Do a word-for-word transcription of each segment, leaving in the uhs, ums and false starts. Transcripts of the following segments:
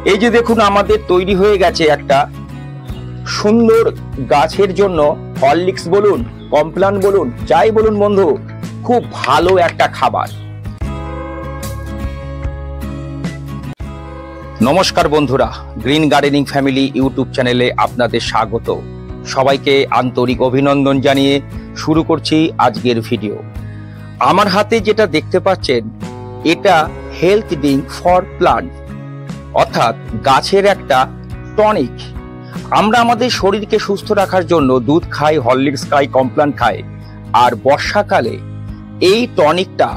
এই যে দেখুন আমাদের তৈরি হয়ে গেছে একটা সুন্দর গাছের জন্য হরলিক্স বলুন, কমপ্লান বলুন, যাই বলুন বন্ধু, খুব ভালো একটা খাবার। নমস্কার বন্ধুরা, গ্রিন গার্ডেনিং ফ্যামিলি ইউটিউব চ্যানেলে আপনাদের স্বাগত। সবাইকে আন্তরিক অভিনন্দন জানিয়ে শুরু করছি আজকের ভিডিও। আমার হাতে যেটা দেখতে পাচ্ছেন, এটা হেলথ ড্রিঙ্ক ফর প্লান্ট, অর্থাৎ গাছের একটা টনিক। আমরা আমাদের শরীরকে সুস্থ রাখার জন্য দুধ খাই, হরলিক্স খাই, কমপ্লান খাই, আর বর্ষাকালে এই টনিকটা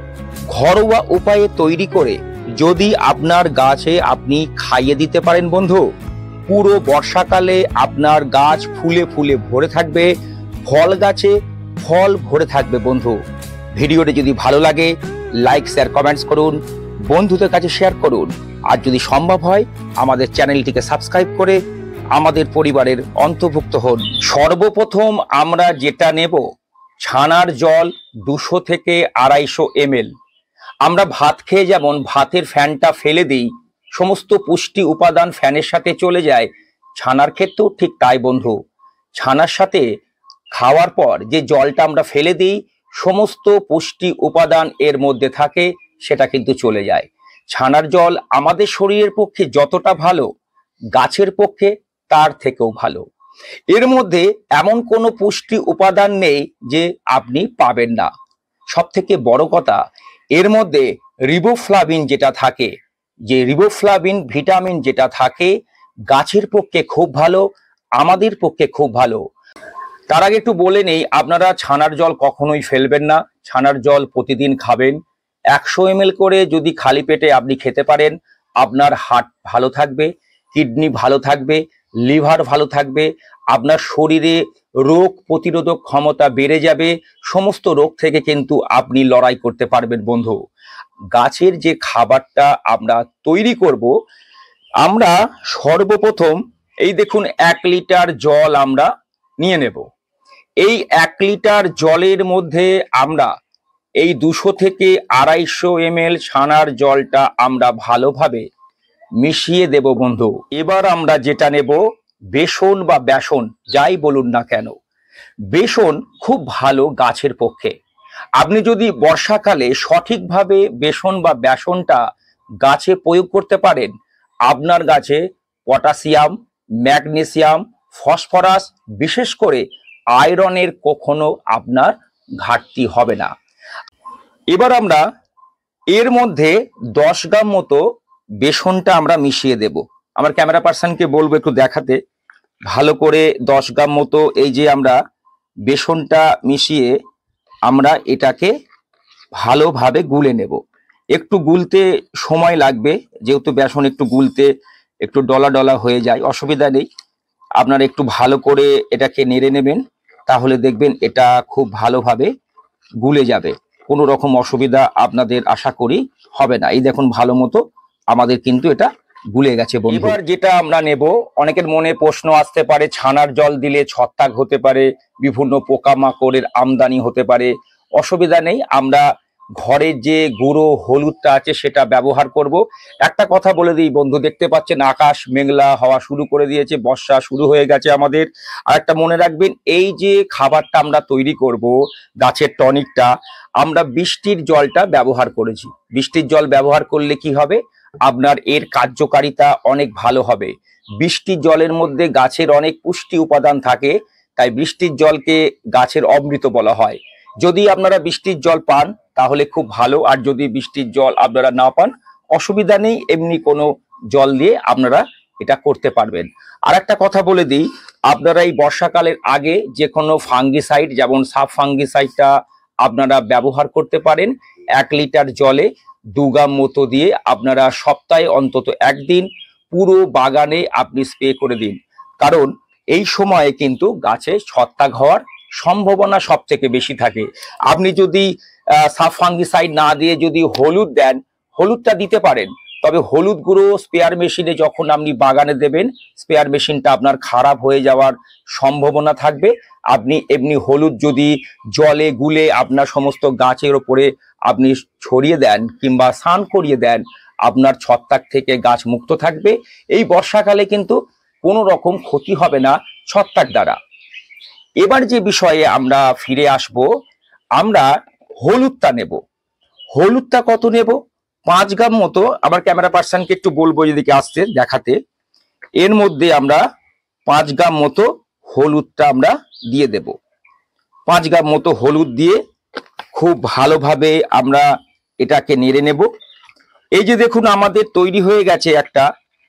ঘরোয়া উপায়ে তৈরি করে যদি আপনার গাছে আপনি খাইয়ে দিতে পারেন বন্ধু, পুরো বর্ষাকালে আপনার গাছ ফুলে ফুলে ভরে থাকবে, ফল গাছে ফল ভরে থাকবে বন্ধু। ভিডিওটি যদি ভালো লাগে লাইক শেয়ার কমেন্টস করুন, বন্ধুদের কাছে শেয়ার করুন, আর যদি সম্ভব হয় আমাদের চ্যানেলটিকে সাবস্ক্রাইব করে আমাদের পরিবারের অন্তর্ভুক্ত হন। সর্বপ্রথম আমরা যেটা নেব, ছানার জল দুশো থেকে আড়াইশো এম এল। আমরা ভাত খেয়ে যেমন ভাতের ফ্যানটা ফেলে দিই, সমস্ত পুষ্টি উপাদান ফ্যানের সাথে চলে যায়, ছানার ক্ষেত্রেও ঠিক তাই বন্ধু। ছানার সাথে খাওয়ার পর যে জলটা আমরা ফেলে দিই, সমস্ত পুষ্টি উপাদান এর মধ্যে থাকে, সেটা কিন্তু চলে যায়। ছানার জল আমাদের শরীরের পক্ষে যতটা ভালো, গাছের পক্ষে তার থেকেও ভালো। এর মধ্যে এমন কোনো পুষ্টি উপাদান নেই যে আপনি পাবেন না। সব থেকে বড় কথা, এর মধ্যে রিবোফ্লাভিন যেটা থাকে, যে রিবোফ্লাভিন ভিটামিন যেটা থাকে, গাছের পক্ষে খুব ভালো, আমাদের পক্ষে খুব ভালো। তার আগে একটু বলে নেই, আপনারা ছানার জল কখনোই ফেলবেন না। ছানার জল প্রতিদিন খাবেন। একশো এম এল করে যদি খালি পেটে আপনি খেতে পারেন, আপনার হার্ট ভালো থাকবে, কিডনি ভালো থাকবে, লিভার ভালো থাকবে, আপনার শরীরে রোগ প্রতিরোধক ক্ষমতা বেড়ে যাবে, সমস্ত রোগ থেকে কিন্তু আপনি লড়াই করতে পারবেন বন্ধু। গাছের যে খাবারটা আমরা তৈরি করব, আমরা সর্বপ্রথম এই দেখুন এক লিটার জল আমরা নিয়ে নেব। এই এক লিটার জলের মধ্যে আমরা এই দুশো থেকে আড়াইশো এম এল ছানার জলটা আমরা ভালোভাবে মিশিয়ে দেব বন্ধু। এবার আমরা যেটা নেব, বেসন বা বেসন যাই বলুন না কেন, বেসন খুব ভালো গাছের পক্ষে। আপনি যদি বর্ষাকালে সঠিকভাবে বেসন বা বেসনটা গাছে প্রয়োগ করতে পারেন, আপনার গাছে পটাশিয়াম, ম্যাগনেসিয়াম, ফসফরাস, বিশেষ করে আয়রনের কখনো আপনার ঘাটতি হবে না। এবার আমরা এর মধ্যে দশ গ্রাম মতো বেসনটা আমরা মিশিয়ে দেব। আমার ক্যামেরা পার্সনকে বলবো একটু দেখাতে ভালো করে। দশ গ্রাম মতো এই যে আমরা বেসনটা মিশিয়ে আমরা এটাকে ভালোভাবে গুলে নেব। একটু গুলতে সময় লাগবে, যেহেতু বেসন একটু গুলতে একটু ডলা ডলা হয়ে যায়, অসুবিধা নেই। আপনারা একটু ভালো করে এটাকে নেড়ে নেবেন, তাহলে দেখবেন এটা খুব ভালোভাবে গুলে যাবে। কোনো রকম অসুবিধা আপনাদের আশা করি হবে না। এই দেখুন ভালো মতো আমাদের কিন্তু এটা গুলে গেছে বন্ধু। এবার যেটা আমরা নেব, অনেকের মনে প্রশ্ন আসতে পারে, ছানার জল দিলে ছত্রাক হতে পারে, বিভিন্ন পোকামাকড়ের আমদানি হতে পারে। অসুবিধা নেই, আমরা ঘরের যে গুঁড়ো হলুদটা আছে সেটা ব্যবহার করব। একটা কথা বলে দিই বন্ধু, দেখতে পাচ্ছেন আকাশ মেঘলা হওয়া শুরু করে দিয়েছে, বর্ষা শুরু হয়ে গেছে আমাদের। আর একটা মনে রাখবেন, এই যে খাবারটা আমরা তৈরি করব, গাছের টনিকটা, আমরা বৃষ্টির জলটা ব্যবহার করেছি। বৃষ্টির জল ব্যবহার করলে কি হবে, আপনার এর কার্যকারিতা অনেক ভালো হবে। বৃষ্টির জলের মধ্যে গাছের অনেক পুষ্টি উপাদান থাকে, তাই বৃষ্টির জলকে গাছের অমৃত বলা হয়। যদি আপনারা বৃষ্টির জল পান তাহলে খুব ভালো, আর যদি বৃষ্টির জল আপনারা না পান অসুবিধা নেই, এমনি কোনো জল দিয়ে আপনারা এটা করতে পারবেন। আর একটা কথা বলে দিই, আপনারা এই বর্ষাকালের আগে যে কোনো ফাঙ্গিসাইড, যেমন সাব ফাঙ্গিসাইডটা আপনারা ব্যবহার করতে পারেন। এক লিটার জলে দু গ্রাম মতো দিয়ে আপনারা সপ্তাহে অন্তত একদিন পুরো বাগানে আপনি স্প্রে করে দিন, কারণ এই সময়ে কিন্তু গাছে ছত্রাক হওয়ার সম্ভাবনা সব থেকে বেশি থাকে। আপনি যদি সাব ফাঙ্গিসাইড না দিয়ে যদি হলুদ দেন, হলুদটা দিতে পারেন, তবে হলুদ গুঁড়ো স্প্রেয়ার মেশিনে যখন আপনি বাগানে দেবেন, স্প্রেয়ার মেশিনটা আপনার খারাপ হয়ে যাওয়ার সম্ভাবনা থাকবে। আপনি এমনি হলুদ যদি জলে গুলে আপনার সমস্ত গাছের ওপরে আপনি ছড়িয়ে দেন কিংবা স্নান করিয়ে দেন, আপনার ছত্রাক থেকে গাছ মুক্ত থাকবে। এই বর্ষাকালে কিন্তু কোনো রকম ক্ষতি হবে না ছত্রাক দ্বারা। এবার যে বিষয়ে আমরা ফিরে আসব, আমরা হলুদটা নেব। হলুদটা কত নেব? পাঁচ গ্রাম মতো। আমার ক্যামেরা পার্সনকে একটু বলবো যেদিকে আসতে দেখাতে। এর মধ্যে আমরা পাঁচ গ্রাম মতো হলুদটা আমরা দিয়ে দেব। পাঁচ গ্রাম মতো হলুদ দিয়ে খুব ভালোভাবে আমরা এটাকে নেড়ে নেব। এই যে দেখুন আমাদের তৈরি হয়ে গেছে একটা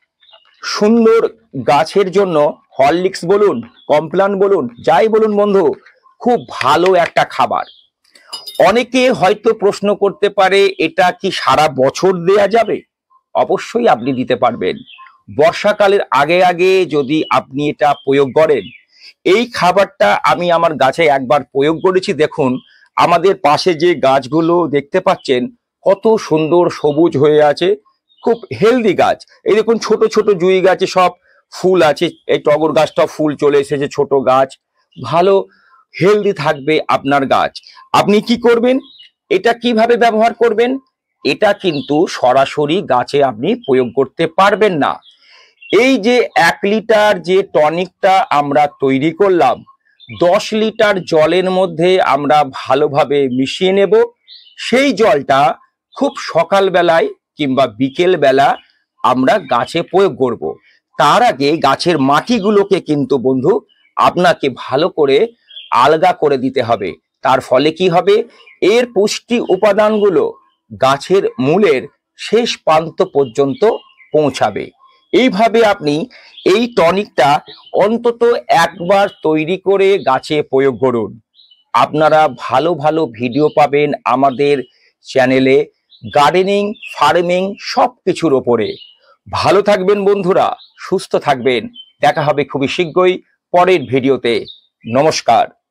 সুন্দর গাছের জন্য হরলিক্স বলুন, কমপ্লান বলুন, যাই বলুন বন্ধু, খুব ভালো একটা খাবার। অনেকে হয়তো প্রশ্ন করতে পারে এটা কি সারা বছর দেয়া যাবে? অবশ্যই আপনি দিতে পারবেন। বর্ষাকালের আগে আগে যদি আপনি এটা প্রয়োগ করেন, এই খাবারটা আমি আমার গাছে একবার প্রয়োগ করেছি। দেখুন আমাদের পাশে যে গাছগুলো দেখতে পাচ্ছেন কত সুন্দর সবুজ হয়ে আছে, খুব হেলদি গাছ। এই দেখুন ছোট ছোট জুঁই গাছে সব ফুল আছে, এই টগর গাছটা ফুল চলে এসেছে, ছোট গাছ, ভালো হেলদি থাকবে আপনার গাছ। আপনি কি করবেন, এটা কিভাবে ব্যবহার করবেন? এটা কিন্তু সরাসরি গাছে আপনি প্রয়োগ করতে পারবেন না। এই যে এক লিটার যে টনিকটা আমরা তৈরি করলাম, দশ লিটার জলের মধ্যে আমরা ভালোভাবে মিশিয়ে নেব। সেই জলটা খুব সকালবেলায় কিংবা বিকেল বেলা আমরা গাছে প্রয়োগ করব। তার আগে গাছের মাটিগুলোকে কিন্তু বন্ধু আপনাকে ভালো করে আলগা করে দিতে হবে। তার ফলে কি হবে, এর পুষ্টি উপাদানগুলো গাছের মূলের শেষ প্রান্ত পর্যন্ত পৌঁছাবে। এইভাবে আপনি এই টনিকটা অন্তত একবার তৈরি করে গাছে প্রয়োগ করুন। আপনারা ভালো ভালো ভিডিও পাবেন আমাদের চ্যানেলে, গার্ডেনিং, ফার্মিং সব কিছুর ওপরে। ভালো থাকবেন বন্ধুরা, সুস্থ থাকবেন। দেখা হবে খুবই শীঘ্রই পরের ভিডিওতে। নমস্কার।